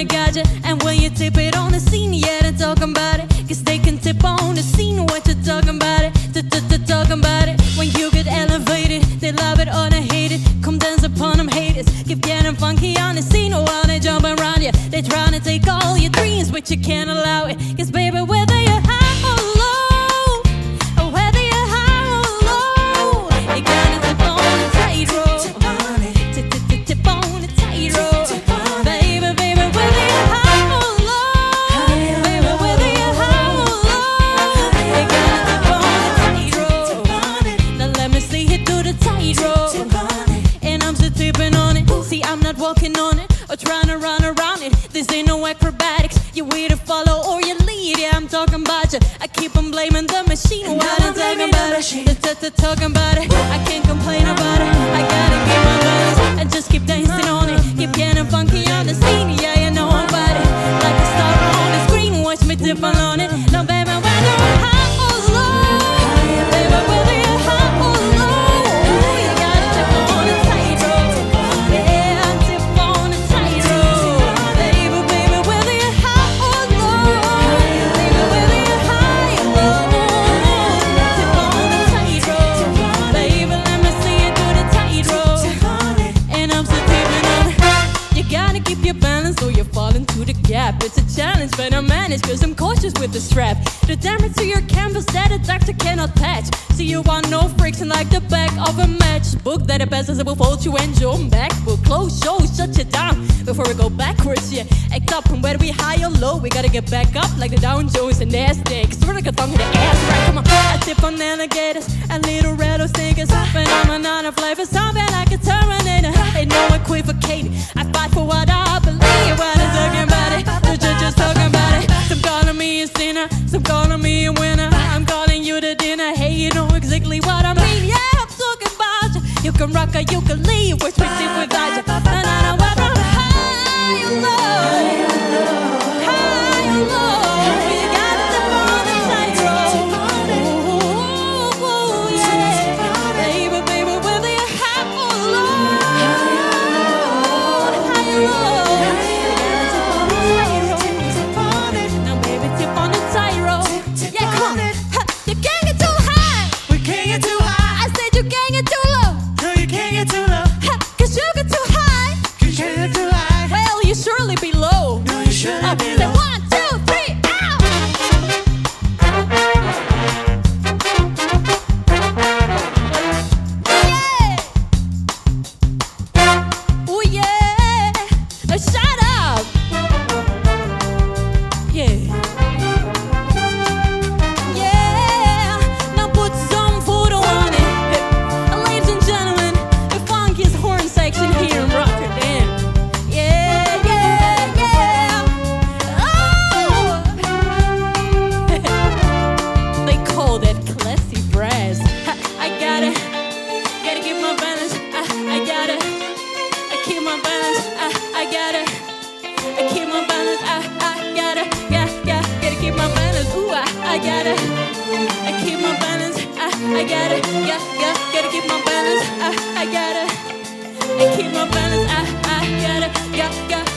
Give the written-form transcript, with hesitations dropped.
gotcha. And when you tip it on the scene, yeah, then talk about it. Cause they can tip on the scene what you're talking about it. Talking about it. When you get elevated, they love it or they hate it. Come dance upon them haters. Keep getting funky on the scene while they jump around you. They trying to take all your dreams, but you can't allow it. Cause baby, whether you're high or low, or whether you're high or low, you gotta tip on the tightrope. Tip on it. Tip on the tightrope. Baby, baby, whether you're high or low, baby, whether you're high or low, you gotta tip on the tightrope. Now let me see you do the tightrope. And I'm still tipping on it. See, I'm not walking on it or trying to run around it. This ain't no acrobatics. You either follow or you lead. Yeah, I'm talking about you. I keep on blaming the machine while I'm talking about it. Talking about it. I can't complain about it. I gotta keep my balance and just keep dancing on it. Keep getting funky on the scene. Yeah, you know about it. Like a star on the screen. Watch me dip on it. Now, baby, whether you're high or low, baby, whether you're high or low, you gotta tip on the tightrope. Yeah, tip on the tightrope. Baby, baby, whether you're high or low, baby, whether you're high or low, tip on the tightrope. Baby, let me see you do the tightrope. And I'm still tipping on it. You gotta keep your balance or you fall into the gap. It's a challenge, but I manage cause I'm cautious with the strap. The damage to your canvas that a doctor cannot patch. See, you want no friction like the back of a matchbook that a passes will fold you and your MacBook. Close show, shut you down before we go backwards, yeah. Act up from whether we high or low, we gotta get back up like the Dow Jones and NASDAQ. Sort of like a thumb in the ass, right? Come on, I tip on alligators and little rattlesnakers. Phenomenon flavors, something like a Terminator. Ain't no equivocating. I fight for what I believe. What I'm talking about it, just talking about it. Some calling me a sinner, some calling me a winner. I'm calling you to dinner. Hey, you know exactly what I mean. Yeah, I'm talking about you. You can rock or you can leave. We're twisted without you. Na whether high or low, high or low, you gotta tip on the tightrope. Ooh, yeah, baby, baby, whether you're high or low, high or low, you gotta tip on the tightrope. Now, baby, tip on the tightrope. Yeah, come on. You can't get too high. We can't get too high. I said you can't get too low. No, you can't get too low. Cause you get too high. You can't get too high. Well, you surely be low. No, you shouldn't be Say low. 1, 2, 3, out! Yeah! Ooh, yeah! Shut up! Yeah. Yeah! Now put some food on it. Ladies and gentlemen, the funkiest horn section here in Rotterdam. Yeah, yeah, yeah! Oh! They call that classy brass. I gotta keep my balance. I gotta keep my balance. I gotta keep my balance. I gotta keep my balance. Ooh, I gotta keep my balance. I gotta keep my balance. I gotta keep my balance. I gotta